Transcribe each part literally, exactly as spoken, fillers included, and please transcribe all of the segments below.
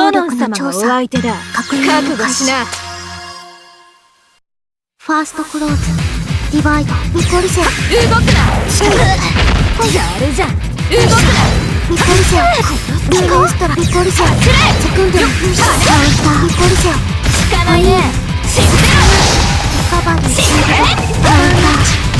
ドロン様がお相手だ。覚悟しな。 ファーストクローズ、ディバイド、ミコリセ。 動くな。やるじゃん。動くな。 ミコリセ。ルーモンストラ、ミコリセ。セクンドル、カウンター、ミコリセ。 効かないね。信じろ。 カバーにシールド、カウンター。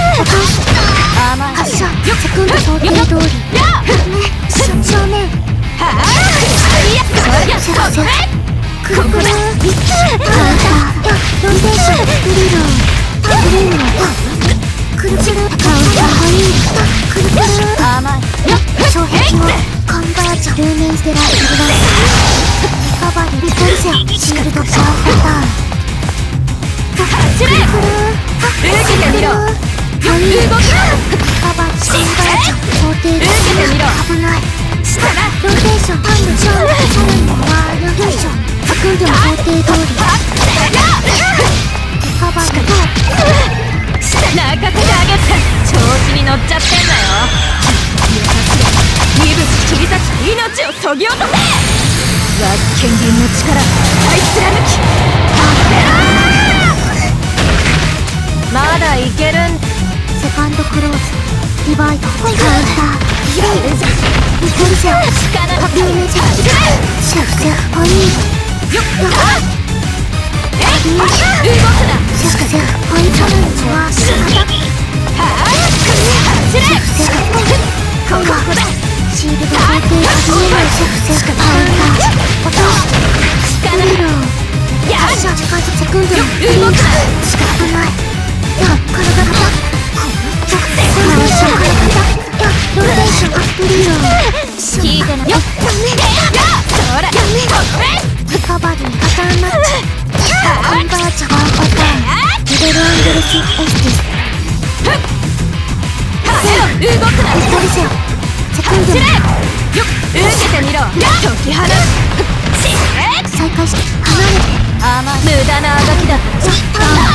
発射、セクンド想定通り。正面。 はぁ。 セクセクルクルカウンター。ロンテーション、グリロン。グリームのくるくるカウンターホイール。くるくる甘い。 障壁をカンバージョン。ルーメンステライルライカバリリコリセオシールドパーパターン。 走れ。 くるくる受けてみろ。 ホイールカバリカンバージョン想定受けてみろ。 危ないしたな。 ローテーションハンドショーさらにワールドフィッションセクンドの想定通りカバリと泣かせてあげて。調子に乗っちゃってんだよ。身分切り裂き命をそぎ落とせ。わっ剣銀の力使い貫き当てろ。まだいけるん。 セカンドクローズディバイドカウンターやるじゃん。 ミコリセオ力リーメジャーシェフセフホイールよっえっ動くな。 シェフセフホイールチャレンジは仕方はぁ走れ。 シェフセフここだ。 シールド想定始めないシェフセフカウンター落としグリロン発射近づセクンドのフリーズしか危ないや体型セクセフ発射体型やローテーションアップリロン聞いてなよっ。そらカバリーパターンマッチカンバージョンワンパターンミドルアングルスエスティス動くな。 ミコリセオセクンドのよっ受けてみろ。解き放つ。 再開して離れて甘い無駄なあがきだったぞ。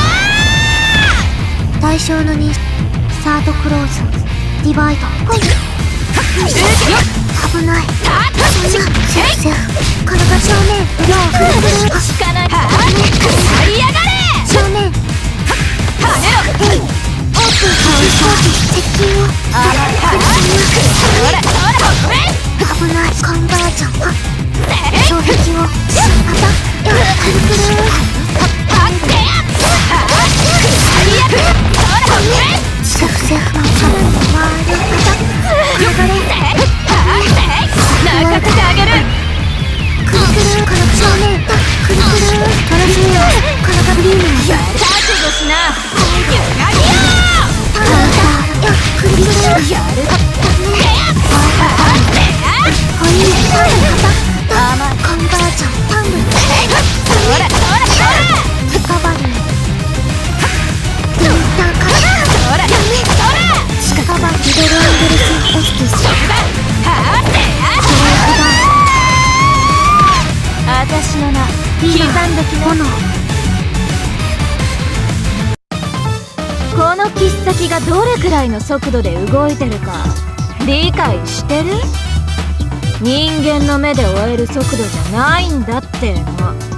対象の認識サードクローズディバイド受けよ危ないそんなシェフセフ体正面ローくるくる効かない。はぁ腐りやがれ。 正面跳ねろ。 オープンカウンター接近を甘い。はぁそらそらごめん。 危ないカンバージョン障壁を新型やくるくるあってやはぁ腐りやがれ。そらごめん。 シェフセフのさらにワールド体れ泣かせてあげる。 くるくるから正面くるくるトラスミア体グリームの覚悟しな。ゆがみよカウンターやくるくるやる。 ホイールターン型甘い。 カンバージョンタンブルそらそらそらカバリーインターカットそらそらシカバミドルアングルスエスティスはぁってやあたしの名刻んどきな。この切っ先がどれくらいの速度で動いてるか理解してる？人間の目で追える速度じゃないんだっての。